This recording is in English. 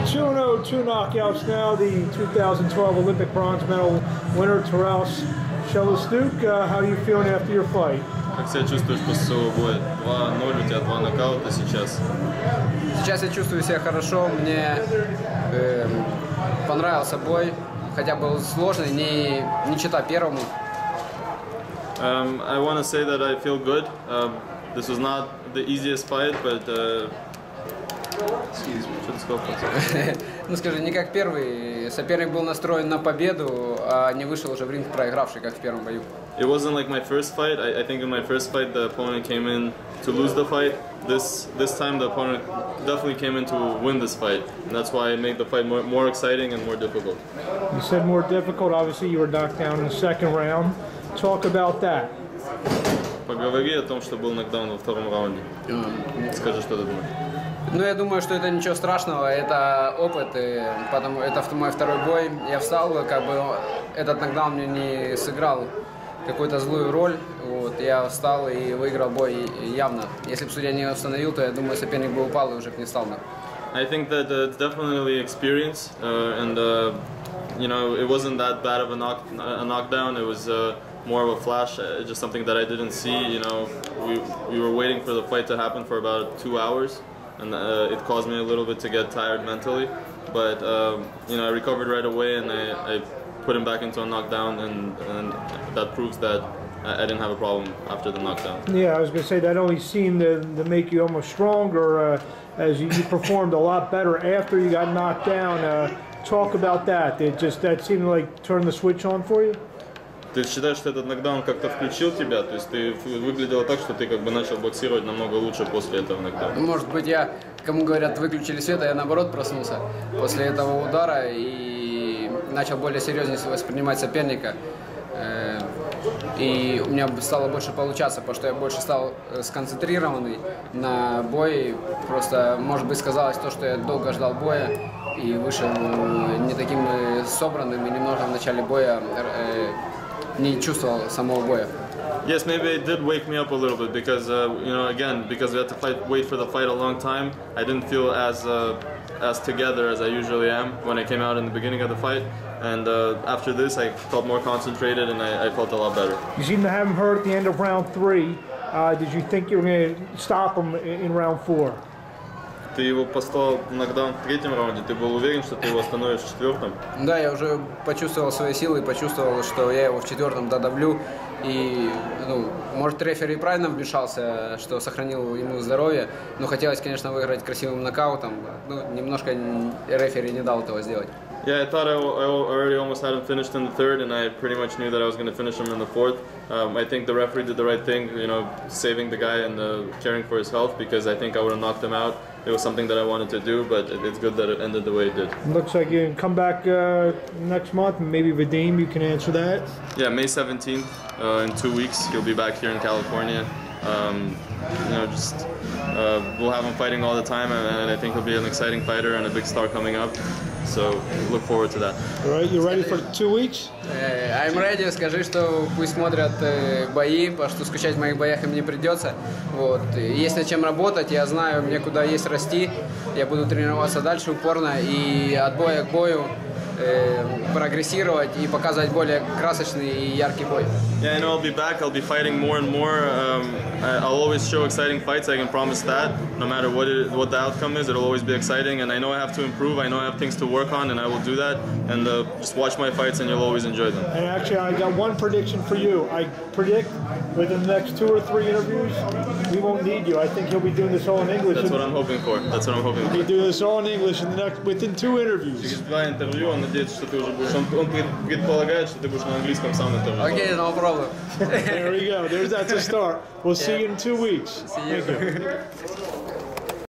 2-0, 2 knockouts now. The 2012 Olympic bronze medal winner, Taras Shelastuk. How are you feeling after your fight? Как себя чувствуешь после своего боя? 2-0, у тебя 2 нокаута сейчас. Сейчас я чувствую себя хорошо. Мне понравился бой, хотя был сложный, не чета первому. I want to say that I feel good. This was not the easiest fight, but что ты сказал? Ну скажи, не как первый. Соперник был настроен на победу, а не вышел уже в ринг проигравший, как в первом бою. It wasn't like my first fight. I think in my first fight the opponent came in to lose the fight. This time the opponent definitely came in to win this fight, and that's why it made the fight more exciting and more difficult. You said more difficult. Obviously, you were knocked down in the second round. Talk about that. Поговори о том, что был нокдаун во втором раунде. Скажи, что ты думаешь. Ну, я думаю, что это ничего страшного, это опыт, потому это мой второй бой. Я встал, как бы этот нокдаун мне не сыграл какую-то злую роль. Вот, я встал и выиграл бой явно. Если бы судья не установил, то я думаю, соперник бы упал и уже бы не встал. I think that it's definitely experience, and you know, it wasn't that bad of a knockdown. It was more of a flash, just something that I didn't see. You know, we were waiting for the fight to happen for about 2 hours, and it caused me a little bit to get tired mentally. But you know, I recovered right away, and I put him back into a knockdown, and that proves that I didn't have a problem after the knockdown. Yeah, I was going to say that only seemed to make you almost stronger, as you performed a lot better after you got knocked down. Talk about that. That seemed like turn the switch on for you? Ты считаешь, что этот нокдаун как-то включил тебя? То есть ты выглядело так, что ты как бы начал боксировать намного лучше после этого нокдауна? Может быть, я, кому говорят, выключили свет, а я наоборот проснулся после этого удара и начал более серьезно воспринимать соперника. И у меня стало больше получаться, потому что я больше стал сконцентрированный на бой. Просто, может быть, сказалось то, что я долго ждал боя и вышел не таким собранным и немного в начале боя не чувствовал самого боя. Yes, maybe it did wake me up a little bit because you know, again, because we had to wait for the fight a long time. I didn't feel as together as I usually am when I came out in the beginning of the fight. And after this, I felt more concentrated and I felt a lot better. You seem to have him hurt at the end of round 3. Did you think you were going to stop him in round 4? Ты его послал нокдаун в третьем раунде. Ты был уверен, что ты его остановишь в четвертом? Да, я уже почувствовал свои силы, почувствовал, что я его в четвертом додавлю. И, ну, может, рефери правильно вмешался, что сохранил ему здоровье, но хотелось, конечно, выиграть красивым нокаутом. Ну, немножко рефери не дал этого сделать. Yeah, I thought I already almost had him finished in the third, and I pretty much knew that I was going to finish him in the fourth. I think the referee did the right thing, you know, saving the guy and caring for his health, because I think I would have knocked him out. It was something that I wanted to do, but it's good that it ended the way it did. Looks like you can come back next month, maybe Vadim, you can answer that. Yeah, May 17th, in 2 weeks, he'll be back here in California. You know, just we'll have him fighting all the time, and I think he'll be an exciting fighter and a big star coming up. So look forward to that. All right, you ready for 2 weeks? I'm ready. Скажи, что пусть смотрят бои, потому что скучать в моих боях им не придется. Вот. Есть над чем работать, я знаю, мне куда есть расти. Я буду тренироваться дальше упорно и от боя к бою прогрессировать и показывать более красочный и яркий бой. Yeah, I know I'll be back. I'll be fighting more and more. I'll always show exciting fights. I can promise that. No matter what the outcome is, it'll always be exciting. And I know I have to improve. I know I have things to work on, and I will do that. And just watch my fights, and you'll always enjoy them. And actually, I got one prediction for you. I predict within the next 2 or 3 interviews, we won't need you. I think he'll be doing this all in English. That's what I'm hoping for. That's what I'm hoping for. He'll be doing this all in English within 2 interviews. Через 2 интервью, он надеется, что ты уже будешь. Он предполагает, что ты будешь на английском сам интервью. Okay, no problem. There we go. That's a start. We'll see you in 2 weeks. See you. Thank you.